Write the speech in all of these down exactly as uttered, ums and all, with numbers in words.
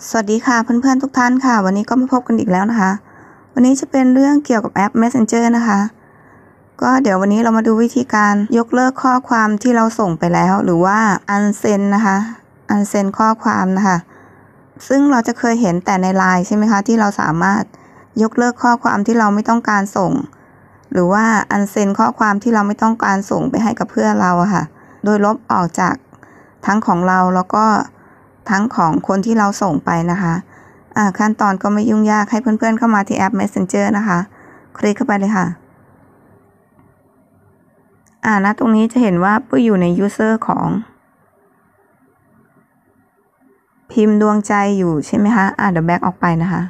สวัสดีค่ะเพื่อนๆทุกท่านค่ะวันนี้ก็มาพบกันอีกแล้วนะคะวันนี้จะเป็นเรื่องเกี่ยวกับแอป Messenger นะคะก็เดี๋ยววันนี้เรามาดูวิธีการยกเลิกข้อความที่เราส่งไปแล้วหรือว่า unsend นะคะ unsend ข้อความนะคะซึ่งเราจะเคยเห็นแต่ใน ไลน์ ใช่ไหมคะที่เราสามารถยกเลิกข้อความที่เราไม่ต้องการส่งหรือว่า unsend ข้อความที่เราไม่ต้องการส่งไปให้กับเพื่อนเราอะค่ะโดยลบออกจากทั้งของเราแล้วก็ทั้งของคนที่เราส่งไปนะคะอ่าขั้นตอนก็ไม่ยุ่งยากให้เพื่อนๆเข้ามาที่แอป Messenger นะคะคลิกเข้าไปเลยค่ะอ่าณตรงนี้จะเห็นว่าปุ้ยอยู่ใน user ของพิมพ์ดวงใจอยู่ใช่ไหมคะอ่าเดี๋ยวแบ็กออกไปนะคะ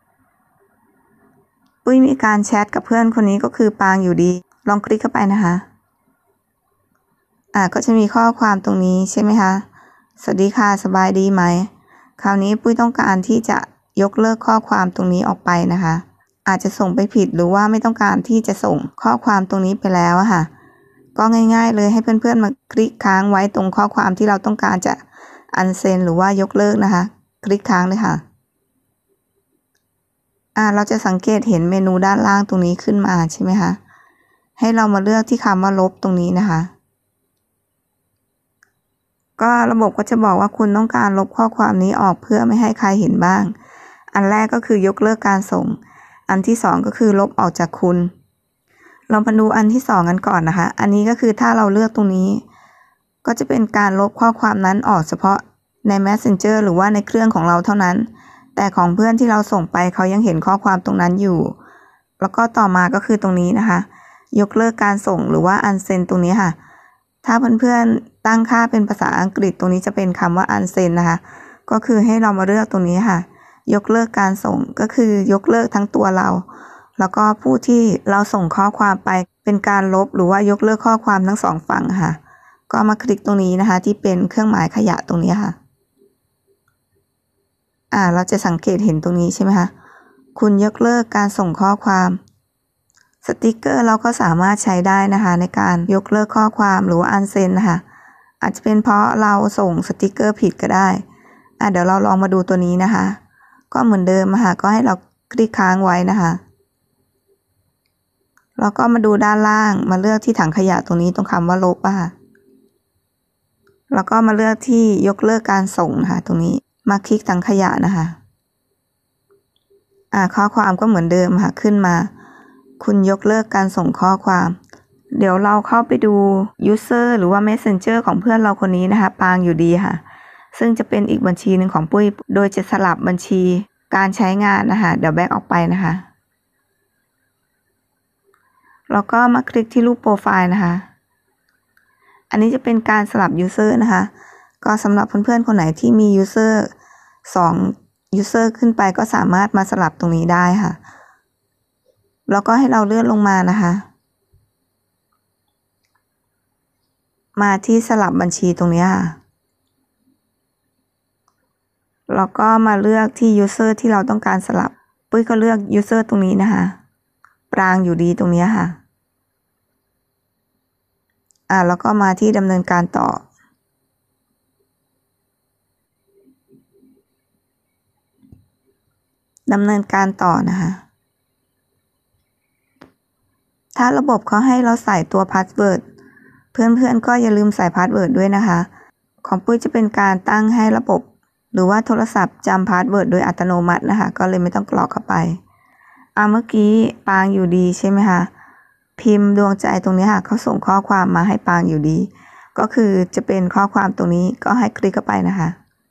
ปุ้ยมีการแชทกับเพื่อนคนนี้ก็คือปางอยู่ดีลองคลิกเข้าไปนะคะอ่าก็จะมีข้อความตรงนี้ใช่ไหมคะสวัสดีค่ะสบายดีไหมคราวนี้ปุ้ยต้องการที่จะยกเลิกข้อความตรงนี้ออกไปนะคะอาจจะส่งไปผิดหรือว่าไม่ต้องการที่จะส่งข้อความตรงนี้ไปแล้วอะค่ะก็ง่ายๆเลยให้เพื่อนๆมาคลิกค้างไว้ตรงข้อความที่เราต้องการจะอันเซนหรือว่ายกเลิกนะคะคลิกค้างเลยค่ะอ่าเราจะสังเกตเห็นเมนูด้านล่างตรงนี้ขึ้นมาใช่ไหมคะให้เรามาเลือกที่คำว่าลบตรงนี้นะคะก็ระบบก็จะบอกว่าคุณต้องการลบข้อความนี้ออกเพื่อไม่ให้ใครเห็นบ้างอันแรกก็คือยกเลิกการส่งอันที่สองก็คือลบออกจากคุณเรามาดูอันที่สองกันก่อนนะคะอันนี้ก็คือถ้าเราเลือกตรงนี้ก็จะเป็นการลบข้อความนั้นออกเฉพาะใน Messenger หรือว่าในเครื่องของเราเท่านั้นแต่ของเพื่อนที่เราส่งไปเขายังเห็นข้อความตรงนั้นอยู่แล้วก็ต่อมาก็คือตรงนี้นะคะยกเลิกการส่งหรือว่า unsend ตรงนี้ค่ะถ้าเพื่อนๆตั้งค่าเป็นภาษาอังกฤษตรงนี้จะเป็นคำว่า unsend นะคะก็คือให้เรามาเลือกตรงนี้ค่ะยกเลิกการส่งก็คือยกเลิกทั้งตัวเราแล้วก็ผู้ที่เราส่งข้อความไปเป็นการลบหรือว่ายกเลิกข้อความทั้งสองฝั่งค่ะก็มาคลิกตรงนี้นะคะที่เป็นเครื่องหมายขยะตรงนี้ค่ะอ่าเราจะสังเกตเห็นตรงนี้ใช่ไหมคะคุณยกเลิกการส่งข้อความสติกเกอร์เราก็สามารถใช้ได้นะคะในการยกเลิกข้อความหรือว่าอันเซนนะคะอาจจะเป็นเพราะเราส่งสติกเกอร์ผิดก็ได้อ่ะเดี๋ยวเราลองมาดูตัวนี้นะคะก็เหมือนเดิมค่ะก็ให้เราคลิกค้างไว้นะคะแล้วก็มาดูด้านล่างมาเลือกที่ถังขยะตรงนี้ตรงคำว่าลบอ่ะแล้วก็มาเลือกที่ยกเลิกการส่งนะคะตรงนี้มาคลิกถังขยะนะคะอ่าข้อความก็เหมือนเดิมค่ะขึ้นมาคุณยกเลิกการส่งข้อความเดี๋ยวเราเข้าไปดู user หรือว่า messenger ของเพื่อนเราคนนี้นะคะปางอยู่ดีค่ะซึ่งจะเป็นอีกบัญชีหนึ่งของปุ้ยโดยจะสลับบัญชีการใช้งานนะคะเดี๋ยวแบ็กออกไปนะคะแล้วก็มาคลิกที่รูปโปรไฟล์นะคะอันนี้จะเป็นการสลับ user นะคะก็สำหรับเพื่อนๆคนไหนที่มี user สอง user ขึ้นไปก็สามารถมาสลับตรงนี้ได้ค่ะแล้วก็ให้เราเลื่อนลงมานะคะมาที่สลับบัญชีตรงนี้ค่ะแล้วก็มาเลือกที่ user ที่เราต้องการสลับปุ้ยก็เลือก user ตรงนี้นะคะปรางอยู่ดีตรงนี้ค่ะอ่าแล้วก็มาที่ดำเนินการต่อดำเนินการต่อนะคะถ้าระบบเขาให้เราใส่ตัวพาสเวิร์ดเพื่อนๆก็อย่าลืมใส่พาสเวิร์ดด้วยนะคะของปุ้ยจะเป็นการตั้งให้ระบบหรือว่าโทรศัพท์จำพาสเวิร์ดโดยอัตโนมัตินะคะก็เลยไม่ต้องกรอกเข้าไปอ่าเมื่อกี้ปางอยู่ดีใช่ไหมคะพิมพ์ดวงใจตรงนี้ค่ะเขาส่งข้อความมาให้ปางอยู่ดีก็คือจะเป็นข้อความตรงนี้ก็ให้คลิกเข้าไปนะคะ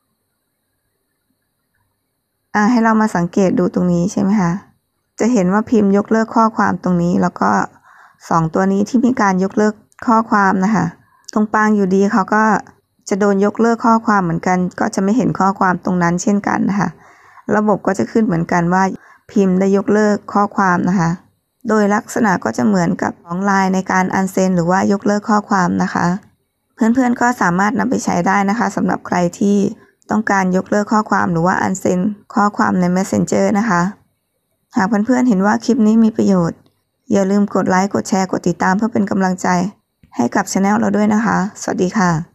อ่าให้เรามาสังเกตดูตรงนี้ใช่ไหมคะจะเห็นว่าพิมพ์ยกเลิกข้อความตรงนี้แล้วก็สองตัวนี้ที่มีการยกเลิกข้อความนะคะตรงปางอยู่ดีเขาก็จะโดนยกเลิกข้อความเหมือนกันก็จะไม่เห็นข้อความตรงนั้นเช่นกันนะคะระบบก็จะขึ้นเหมือนกันว่าพิมพ์ได้ยกเลิกข้อความนะคะโดยลักษณะก็จะเหมือนกับของ ไลน์ ในการอันเซนหรือว่ายกเลิกข้อความนะคะเพื่อนๆก็สามารถนำไปใช้ได้นะคะสำหรับใครที่ต้องการยกเลิกข้อความหรือว่าอันเซนข้อความใน Messenger นะคะหากเพื่อนๆเห็นว่าคลิปนี้มีประโยชน์อย่าลืมกดไลค์กดแชร์กดติดตามเพื่อเป็นกำลังใจให้กับ channel เราด้วยนะคะสวัสดีค่ะ